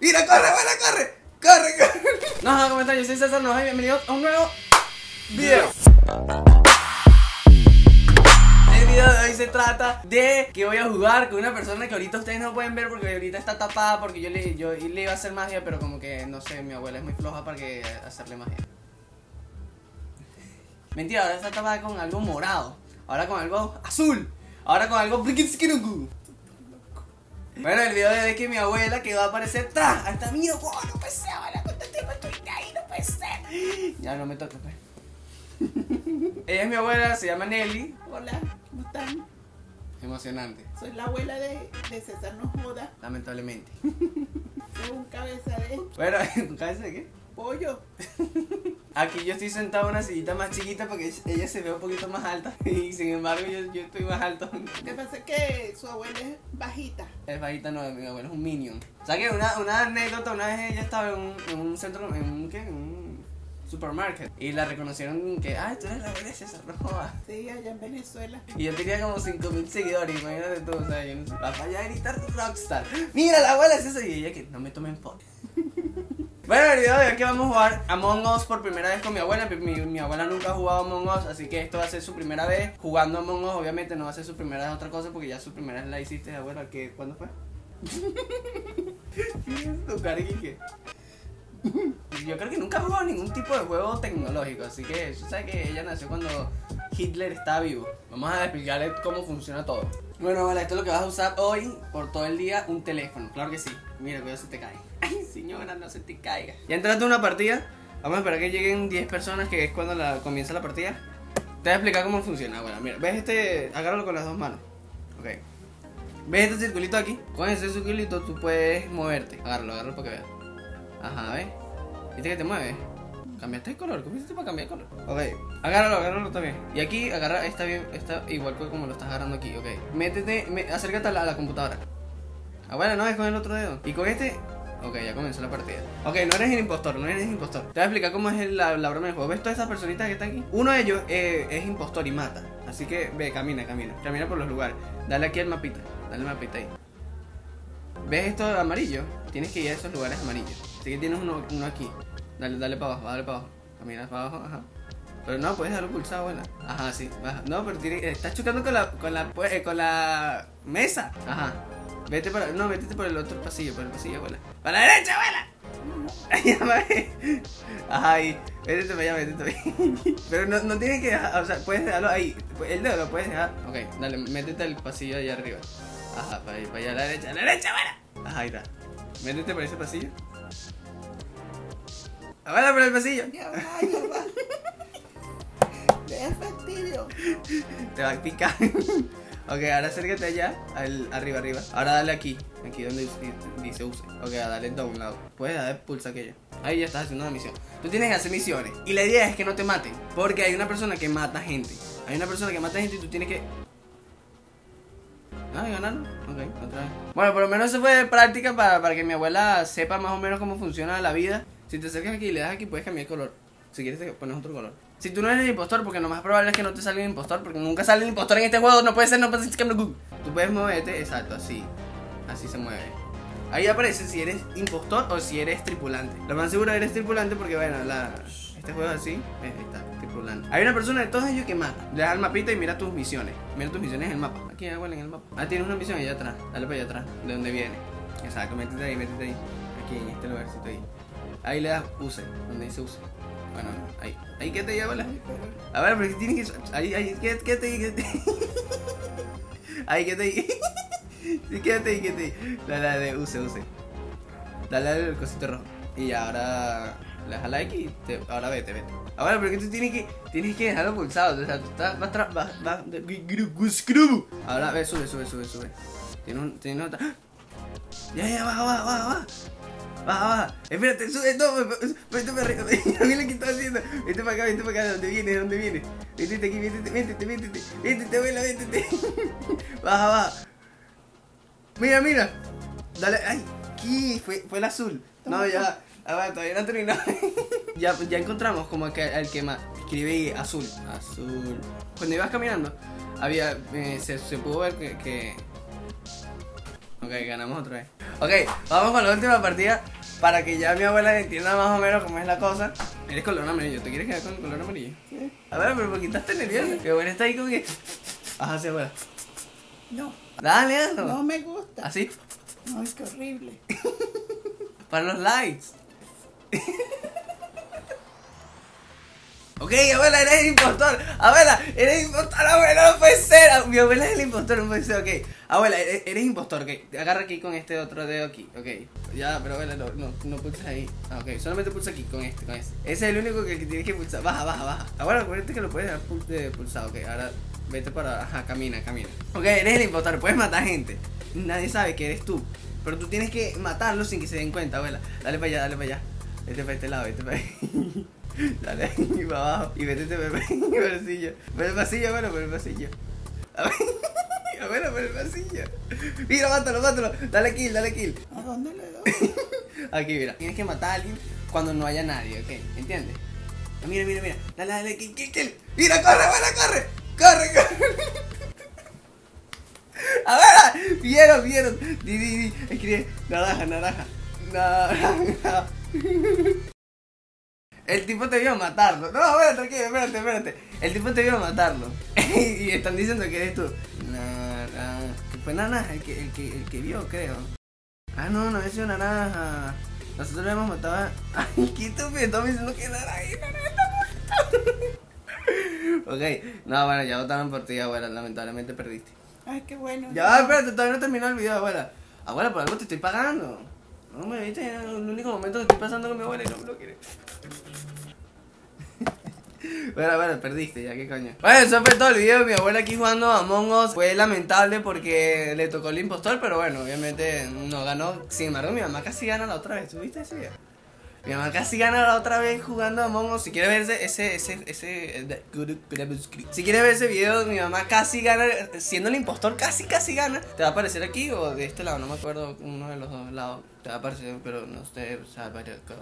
Mira, corre, abuela, corre. Corre. No vas a comentar, yo soy César Nova y bienvenidos a un nuevo video. El video de hoy se trata de que voy a jugar con una persona que ahorita ustedes no pueden ver porque ahorita está tapada, porque yo le iba a hacer magia, pero como que no sé, mi abuela es muy floja para que hacerle magia. Mentira, ahora está tapada con algo morado, ahora con algo azul, ahora con algo blikiskinugu. Bueno, el video de que mi abuela que va a aparecer ¡tras! Hasta mí, no puede ser, abuela, cuánto tiempo estuviste ahí, no puede ser. Ya no me toca, pues. Ella es mi abuela, se llama Nelly. Hola, ¿cómo están? Emocionante. Soy la abuela de César No Joda. Lamentablemente. Soy un cabeza de Bueno, ¿cabeza de qué? pollo. Aquí yo estoy sentado en una sillita más chiquita porque ella se ve un poquito más alta. Y sin embargo yo estoy más alto. Lo que pasa es que su abuela es bajita. Es bajita, no, mi abuela es un minion. O sea que una anécdota, una vez ella estaba en un centro, en un supermarket. Y la reconocieron que, tú eres la abuela de César, no jodas. Sí, allá en Venezuela. Y yo tenía como 5.000 seguidores, imagínate tú, o sea, yo no sé, va para allá a gritar rockstar. Mira la abuela es esa, y ella que no me tomen foto. Bueno, el video de hoy que vamos a jugar Among Us por primera vez con mi abuela. Mi abuela nunca ha jugado Among Us, así que esto va a ser su primera vez jugando Among Us. Obviamente no va a ser su primera vez otra cosa porque ya su primera vez la hiciste, abuela. ¿Cuándo fue? Tu cara, ¿qué? Yo creo que nunca ha jugado ningún tipo de juego tecnológico, así que yo sé que ella nació cuando Hitler estaba vivo. Vamos a explicarle cómo funciona todo. Bueno, vale, esto es lo que vas a usar hoy por todo el día, un teléfono, claro que sí. Mira, cuidado se te cae. Ay, señora, no se te caiga. Ya entraste a una partida, vamos a esperar que lleguen 10 personas, que es cuando comienza la partida. Te voy a explicar cómo funciona. Bueno, mira, ves agárralo con las dos manos. Ok. ¿Ves este circulito aquí? Con ese circulito tú puedes moverte. Agárralo para que veas. Ajá, ¿ves? ¿Viste que te mueves? ¿Cambiaste de color? ¿Cómo hiciste para cambiar de color? Ok, agárralo también. Y aquí agarra, está igual que como lo estás agarrando aquí, ok. Acércate a la computadora. Bueno, no, es con el otro dedo. Y con este, ok, ya comenzó la partida. Ok, no eres el impostor. Te voy a explicar cómo es la broma del juego. ¿Ves todas esas personitas que están aquí? Uno de ellos es impostor y mata. Así que, ve, camina por los lugares. Dale aquí al mapita, ahí. ¿Ves esto amarillo? Tienes que ir a esos lugares amarillos. Así que tienes uno aquí. Dale para abajo, Camina para abajo, ajá. Pero no, puedes dejarlo pulsado, abuela. Ajá, sí, baja. No, pero estás chocando con la mesa. Ajá. Métete por el otro pasillo, abuela. ¡Para la derecha, abuela! Ajá, ahí. Métete para allá. Pero no tienes que dejar, o sea, puedes dejarlo ahí. El dedo lo puedes dejar. Ok, dale, métete al pasillo allá arriba. Ajá, para allá a la derecha, abuela. Ajá, ahí está. Métete por ese pasillo. Abuela, por el pasillo. Ya va. Deja fastidio. Te va a picar. Ok, ahora acércate allá, arriba. Ahora dale aquí donde dice use. Ok, dale download. Puedes darle pulsa aquello. Ahí ya estás haciendo una misión. Tú tienes que hacer misiones. Y la idea es que no te maten. Porque hay una persona que mata gente. Y tú tienes que... ganaron. Ok, otra vez. Bueno, por lo menos eso fue de práctica para que mi abuela sepa más o menos cómo funciona la vida. Si te acercas aquí y le das aquí, puedes cambiar el color. Si quieres te pones otro color. Si tú no eres el impostor, porque lo más probable es que no te salga el impostor, porque nunca sale el impostor en este juego, no puede ser. Tú puedes moverte, exacto, así se mueve. Ahí aparece si eres impostor o si eres tripulante. Lo más seguro eres tripulante porque bueno, este juego es así, ahí está, tripulante. Hay una persona de todos ellos que mata. Le das al mapita y mira tus misiones. Mira tus misiones en el mapa. Aquí, igual en el mapa. Tienes una misión allá atrás. Dale para allá atrás, de donde viene. Exacto, métete ahí. Aquí en este lugarcito ahí. Ahí le das use, donde dice use. Bueno, ahí quédate ahí, abuela. A ver, pero tienes que... Ahí, quédate ahí. Ahí, quédate ahí. Sí, quédate ahí. Dale, use. Dale al cosito rojo. Y ahora... Le das a like y ahora vete. Ahora, pero que tú tienes que dejarlo pulsado. O sea, tú estás... Ahora, ve, sube. Tienes otra... Ya, baja. Espérate, sube, no, vete para arriba. Mira lo que estás haciendo. Vete para acá, ¿dónde viene? Métete aquí, métete, abuela, métete. Baja. Mira. Dale, ay, aquí fue el azul. No, ya, ver, todavía no terminó. ya encontramos como que el que escribe azul. Cuando ibas caminando, se pudo ver que... Ok, ganamos otra vez. Ok, vamos con la última partida. para que ya mi abuela entienda más o menos cómo es la cosa. Eres color amarillo, ¿te quieres quedar con el color amarillo? Sí. A ver, pero ¿por qué estás tan nerviosa? Sí. Mi abuela está ahí como que... Ajá, sí, abuela. No, Dale, hazlo. no me gusta. Así, No, es que horrible. para los likes. Ok, abuela, eres el impostor. Abuela, eres impostor, abuela, no puede ser. Mi abuela es el impostor, no puede ser, ok. Abuela, eres impostor, ok. Agarra aquí con este otro dedo aquí, ok. Ya, pero abuela, no pulses ahí. Ah, ok, solamente pulsa aquí, con este. Ese es el único que tienes que pulsar. Baja. Abuela, acuérdate que lo puedes dar pulsado, ok. Ahora vete para... Ajá, camina. Ok, eres el impostor, puedes matar gente. Nadie sabe que eres tú. Pero tú tienes que matarlo sin que se den cuenta, abuela. Dale para allá. Vete para este lado, vete para ahí. Dale ahí para abajo y vete por el pasillo. Por el pasillo, abuelo, por el pasillo. Abuelo, por el pasillo. Mira, mátalo. Dale kill. ¿A dónde le doy? Aquí, mira. Tienes que matar a alguien cuando no haya nadie, ¿ok? ¿Entiendes? Ah, mira. Dale, kill. Mira, corre, abuela, corre. A ver, vieron. Di. Escribe naranja. El tipo te vio a matarlo. No, espérate. El tipo te vio a matarlo. Y están diciendo que eres tú. Naranja. Fue naranja el que vio, creo. Ah, no es naranja. Nosotros le hemos matado a... Ay, qué estúpido, estamos diciendo que naranja está muerto. Ok, no, bueno, ya votaron por ti, abuela. Lamentablemente perdiste. Ay, qué bueno. Ya, espérate, todavía no terminó el video, abuela. Abuela, por algo te estoy pagando. No me viste en el único momento que estoy pasando con mi abuela y no me lo quiere. Bueno, perdiste ya, qué coño. Bueno, eso fue todo el video. Mi abuela aquí jugando a Among Us. Fue lamentable porque le tocó el impostor, pero bueno, obviamente no ganó. Sin embargo, mi mamá casi gana la otra vez. ¿Tuviste ese video? Mi mamá casi gana la otra vez jugando a Among Us. Si quieres ver si quieres ver ese video, mi mamá casi gana, siendo el impostor, casi gana. Te va a aparecer aquí o de este lado, no me acuerdo, uno de los dos lados. Te va a aparecer, pero no sé, o sea,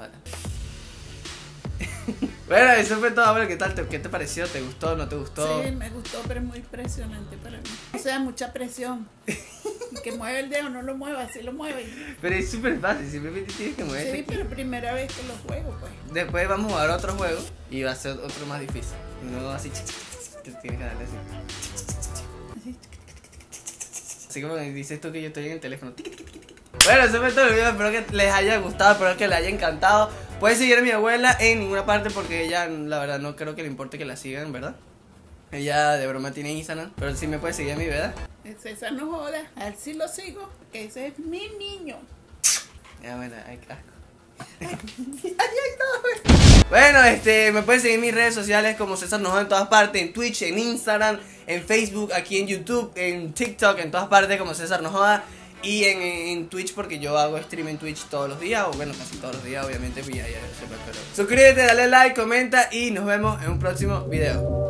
Bueno, eso fue todo, abuelo. ¿Qué tal? ¿Qué te pareció? ¿Te gustó? ¿No te gustó? Sí, me gustó, pero es muy impresionante para mí. O sea, mucha presión. El que mueve el dedo no lo mueva, así lo mueve. Pero es súper fácil, simplemente tienes que moverte. Sí, pero primera vez que lo juego, pues. Después vamos a jugar otro juego y va a ser otro más difícil. Y luego así, que tienes que darle así. Así como dices tú que yo estoy en el teléfono. Bueno, eso fue todo el video, espero que les haya gustado, espero que les haya encantado. Pueden seguir a mi abuela en ninguna parte porque ella, la verdad, no creo que le importe que la sigan, ¿verdad? Ella de broma tiene Instagram, pero sí me puede seguir a mí, ¿verdad? César no joda, a él sí lo sigo, que ese es mi niño. Ya, bueno, hay casco. Bueno, me pueden seguir en mis redes sociales como César Nojoa en todas partes, en Twitch, en Instagram, en Facebook, aquí en YouTube, en TikTok, en todas partes como César Nojoa. Y en Twitch porque yo hago stream en Twitch todos los días, o bueno, casi todos los días, obviamente, pues ya sepa, pero suscríbete, dale like, comenta y nos vemos en un próximo video.